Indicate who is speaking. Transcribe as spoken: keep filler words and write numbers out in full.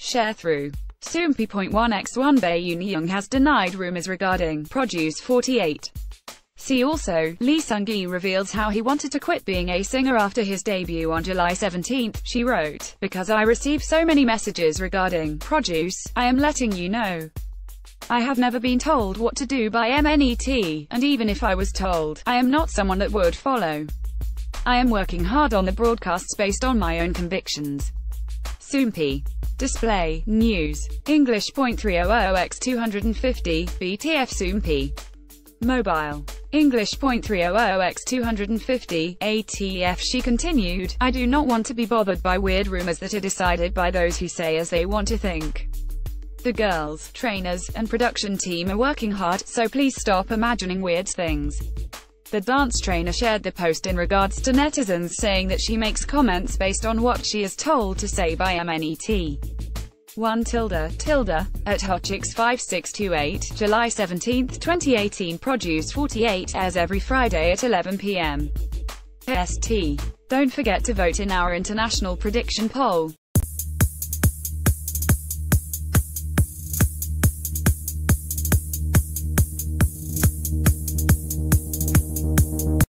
Speaker 1: Sharethrough. Soompi point one x one Bae Yoon Jung has denied rumors regarding Produce forty-eight. See also, Lee Sung-gi reveals how he wanted to quit being a singer after his debut on July seventeenth. She wrote, "Because I receive so many messages regarding Produce, I am letting you know. I have never been told what to do by Mnet, and even if I was told, I am not someone that would follow. I am working hard on the broadcasts based on my own convictions." Soompi. Display, News. English point three hundred by two fifty, B T F Soompi. Mobile. English point three hundred by two fifty, A T F. She continued, "I do not want to be bothered by weird rumors that are decided by those who say as they want to think. The girls, trainers, and production team are working hard, so please stop imagining weird things." The dance trainer shared the post in regards to netizens saying that she makes comments based on what she is told to say by Mnet. one tilde, tilde, at hotchicks five six two eight, July seventeenth, twenty eighteen. Produce forty-eight airs every Friday at eleven p m E S T. Don't forget to vote in our international prediction poll.